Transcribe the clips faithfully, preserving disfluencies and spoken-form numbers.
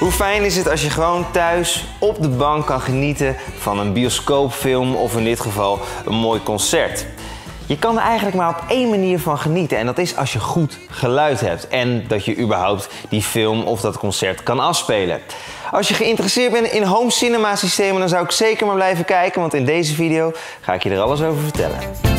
Hoe fijn is het als je gewoon thuis op de bank kan genieten van een bioscoopfilm of in dit geval een mooi concert. Je kan er eigenlijk maar op één manier van genieten en dat is als je goed geluid hebt en dat je überhaupt die film of dat concert kan afspelen. Als je geïnteresseerd bent in home cinema systemen, dan zou ik zeker maar blijven kijken, want in deze video ga ik je er alles over vertellen.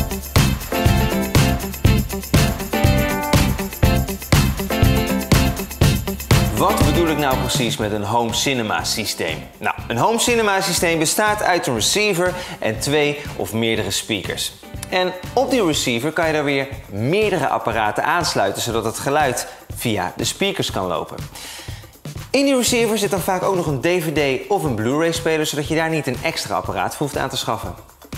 Wat bedoel ik nou precies met een home cinema systeem? Nou, een home cinema systeem bestaat uit een receiver en twee of meerdere speakers. En op die receiver kan je daar weer meerdere apparaten aansluiten, zodat het geluid via de speakers kan lopen. In die receiver zit dan vaak ook nog een D V D of een Blu-ray speler, zodat je daar niet een extra apparaat voor hoeft aan te schaffen.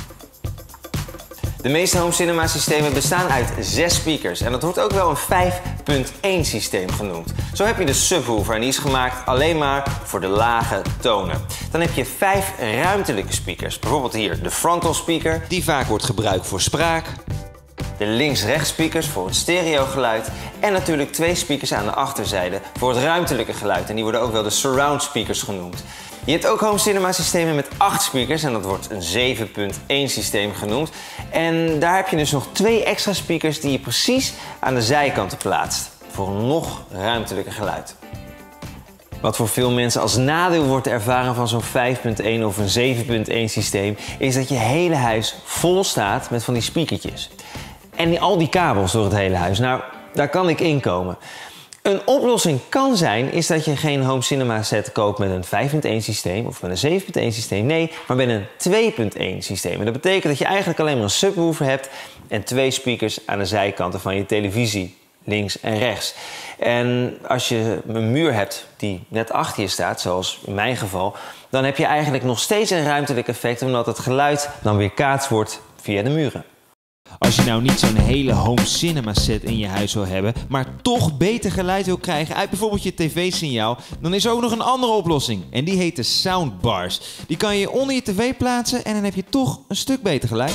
De meeste home cinema systemen bestaan uit zes speakers en dat wordt ook wel een vijf punt één systeem genoemd. Zo heb je de subwoofer en die is gemaakt alleen maar voor de lage tonen. Dan heb je vijf ruimtelijke speakers, bijvoorbeeld hier de frontal speaker, die vaak wordt gebruikt voor spraak. De links-rechts speakers voor het stereogeluid en natuurlijk twee speakers aan de achterzijde voor het ruimtelijke geluid en die worden ook wel de surround speakers genoemd. Je hebt ook home cinema systemen met acht speakers en dat wordt een zeven punt één systeem genoemd. En daar heb je dus nog twee extra speakers die je precies aan de zijkanten plaatst voor een nog ruimtelijker geluid. Wat voor veel mensen als nadeel wordt ervaren van zo'n vijf punt één of een zeven punt één systeem is dat je hele huis vol staat met van die speakertjes. En die, al die kabels door het hele huis. Nou, daar kan ik in komen. Een oplossing kan zijn is dat je geen home cinema set koopt met een vijf punt één systeem of met een zeven punt één systeem. Nee, maar met een twee punt één systeem. En dat betekent dat je eigenlijk alleen maar een subwoofer hebt en twee speakers aan de zijkanten van je televisie, links en rechts. En als je een muur hebt die net achter je staat, zoals in mijn geval, dan heb je eigenlijk nog steeds een ruimtelijk effect omdat het geluid dan weerkaatst wordt via de muren. Als je nou niet zo'n hele home cinema set in je huis wil hebben, maar toch beter geluid wil krijgen uit bijvoorbeeld je tv-signaal, dan is er ook nog een andere oplossing. En die heet de soundbars. Die kan je onder je tv plaatsen en dan heb je toch een stuk beter geluid.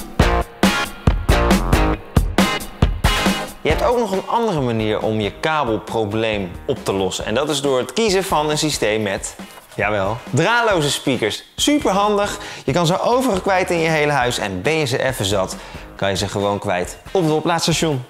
Je hebt ook nog een andere manier om je kabelprobleem op te lossen. En dat is door het kiezen van een systeem met, jawel, draadloze speakers. Super handig. Je kan ze overal kwijt in je hele huis en ben je ze even zat, kan je ze gewoon kwijt op het oplaadstation.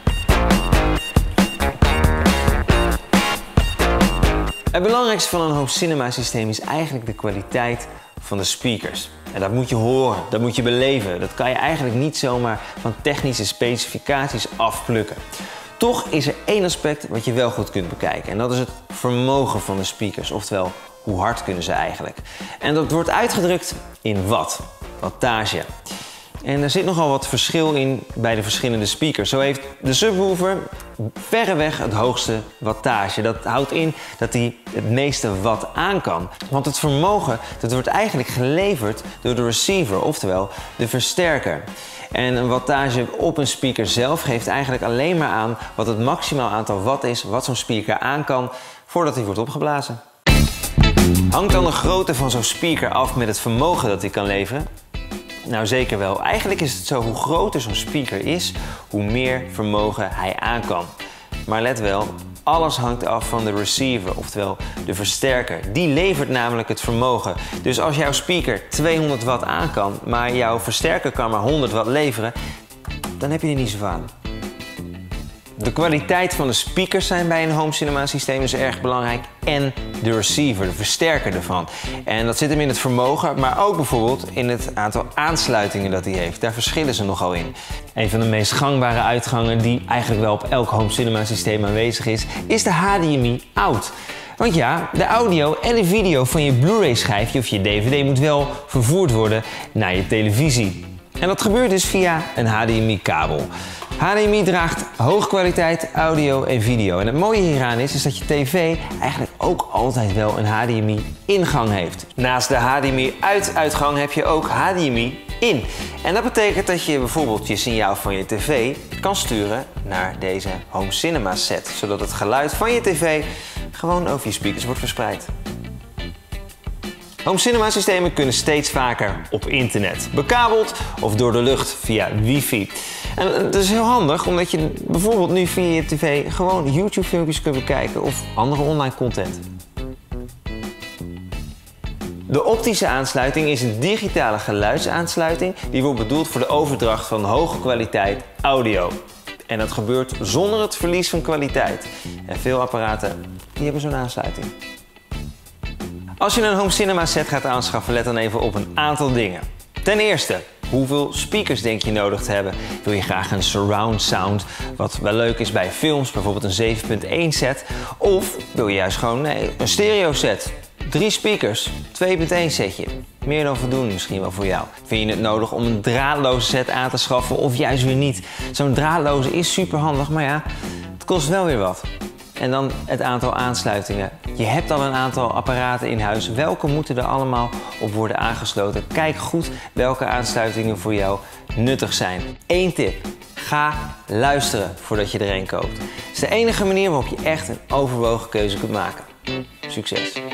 Het belangrijkste van een home cinema systeem is eigenlijk de kwaliteit van de speakers. En dat moet je horen, dat moet je beleven. Dat kan je eigenlijk niet zomaar van technische specificaties afplukken. Toch is er één aspect wat je wel goed kunt bekijken en dat is het vermogen van de speakers, oftewel hoe hard kunnen ze eigenlijk. En dat wordt uitgedrukt in watt, wattage. En er zit nogal wat verschil in bij de verschillende speakers. Zo heeft de subwoofer verreweg het hoogste wattage. Dat houdt in dat hij het meeste watt aan kan. Want het vermogen dat wordt eigenlijk geleverd door de receiver, oftewel de versterker. En een wattage op een speaker zelf geeft eigenlijk alleen maar aan wat het maximaal aantal watt is wat zo'n speaker aan kan voordat hij wordt opgeblazen. Hangt dan de grootte van zo'n speaker af met het vermogen dat hij kan leveren? Nou, zeker wel. Eigenlijk is het zo, hoe groter zo'n speaker is, hoe meer vermogen hij aan kan. Maar let wel, alles hangt af van de receiver, oftewel de versterker. Die levert namelijk het vermogen. Dus als jouw speaker tweehonderd watt aan kan, maar jouw versterker kan maar honderd watt leveren, dan heb je er niet zo aan. De kwaliteit van de speakers zijn bij een home cinema systeem dus erg belangrijk en de receiver, de versterker ervan. En dat zit hem in het vermogen, maar ook bijvoorbeeld in het aantal aansluitingen dat hij heeft. Daar verschillen ze nogal in. Een van de meest gangbare uitgangen die eigenlijk wel op elk home cinema systeem aanwezig is, is de H D M I out. Want ja, de audio en de video van je Blu-ray schijfje of je D V D moet wel vervoerd worden naar je televisie. En dat gebeurt dus via een H D M I kabel. H D M I draagt hoge kwaliteit audio en video. En het mooie hieraan is, is dat je tv eigenlijk ook altijd wel een H D M I ingang heeft. Naast de H D M I uit uitgang heb je ook H D M I in. En dat betekent dat je bijvoorbeeld je signaal van je tv kan sturen naar deze home cinema set. Zodat het geluid van je tv gewoon over je speakers wordt verspreid. Home cinema systemen kunnen steeds vaker op internet, bekabeld of door de lucht via wifi. En dat is heel handig omdat je bijvoorbeeld nu via je tv gewoon YouTube filmpjes kunt bekijken of andere online content. De optische aansluiting is een digitale geluidsaansluiting die wordt bedoeld voor de overdracht van hoge kwaliteit audio. En dat gebeurt zonder het verlies van kwaliteit. En veel apparaten die hebben zo'n aansluiting. Als je een home cinema set gaat aanschaffen, let dan even op een aantal dingen. Ten eerste, hoeveel speakers denk je nodig te hebben? Wil je graag een surround sound, wat wel leuk is bij films, bijvoorbeeld een zeven punt één set? Of wil je juist gewoon nee, een stereo set? Drie speakers, twee punt één setje. Meer dan voldoende misschien wel voor jou. Vind je het nodig om een draadloze set aan te schaffen of juist weer niet? Zo'n draadloze is super handig, maar ja, het kost wel weer wat. En dan het aantal aansluitingen. Je hebt al een aantal apparaten in huis. Welke moeten er allemaal op worden aangesloten? Kijk goed welke aansluitingen voor jou nuttig zijn. Eén tip. Ga luisteren voordat je er een koopt. Het is de enige manier waarop je echt een overwogen keuze kunt maken. Succes!